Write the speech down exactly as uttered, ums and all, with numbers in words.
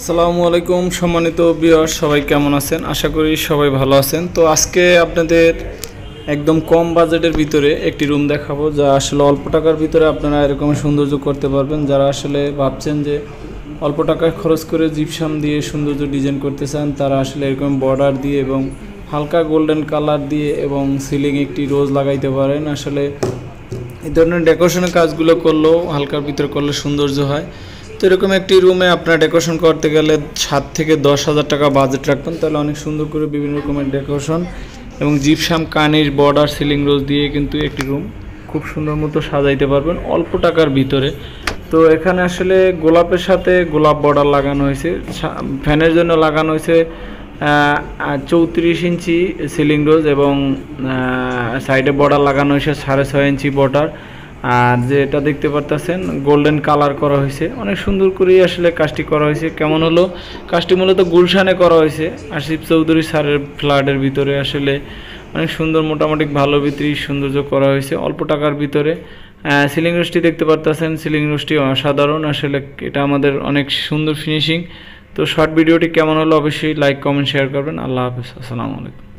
আসসালামু আলাইকুম সম্মানিত ভিউয়ার, সবাই কেমন আছেন? আশা করি সবাই ভালো আছেন। তো আজকে আপনাদের একদম কম বাজেটের ভিতরে একটি রুম দেখাবো, যা আসলে অল্প টাকার ভিতরে আপনারা এরকম সৌন্দর্য করতে পারবেন। যারা আসলে ভাবছেন যে অল্প টাকায় খরচ করে জিপসাম দিয়ে সৌন্দর্য ডিজাইন করতে চান, তারা আসলে এরকম বর্ডার দিয়ে এবং হালকা গোল্ডেন কালার দিয়ে এবং সিলিং একটি রোজ লাগাইতে পারেন। আসলে এই ধরনের ডেকোরেশনের কাজগুলো করলেও হালকার ভিতরে করলে সৌন্দর্য হয়। তো এরকম একটি রুমে আপনার ডেকোরেশন করতে গেলে সাত থেকে দশ হাজার টাকা বাজেট রাখবেন, তাহলে অনেক সুন্দর করে বিভিন্ন রকমের ডেকোরেশন এবং জিপসাম কানির বর্ডার সিলিং রোজ দিয়ে কিন্তু একটি রুম খুব সুন্দর মতো সাজাইতে পারবেন অল্প টাকার ভিতরে। তো এখানে আসলে গোলাপের সাথে গোলাপ বর্ডার লাগানো হয়েছে, ফ্যানের জন্য লাগানো হয়েছে চৌত্রিশ ইঞ্চি সিলিং রোজ এবং সাইডে বর্ডার লাগানো হয়েছে সাড়ে ছয় ইঞ্চি বর্ডার। আর যেটা দেখতে পারতেছেন গোল্ডেন কালার করা হয়েছে, অনেক সুন্দর করেই আসলে কাজটি করা হয়েছে। কেমন হলো? কাজটি মূলত গুলশানে করা হয়েছে আসিফ চৌধুরী স্যারের ফ্ল্যাটের ভিতরে। আসলে অনেক সুন্দর, মোটামুটি ভালো ভিতরে সৌন্দর্য করা হয়েছে অল্প টাকার ভিতরে। সিলিং রোজটি দেখতে পারতেছেন, সিলিং রোজটি অসাধারণ। আসলে এটা আমাদের অনেক সুন্দর ফিনিশিং। তো শর্ট ভিডিওটি কেমন হলো অবশ্যই লাইক কমেন্ট শেয়ার করবেন। আল্লাহ হাফেজ, আসসালামু আলাইকুম।